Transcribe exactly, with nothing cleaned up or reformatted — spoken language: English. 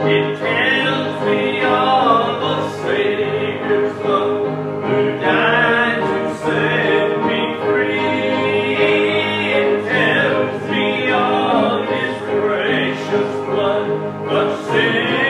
It tells me of the Savior's love, who died to set me free. It tells me of His precious blood, but sin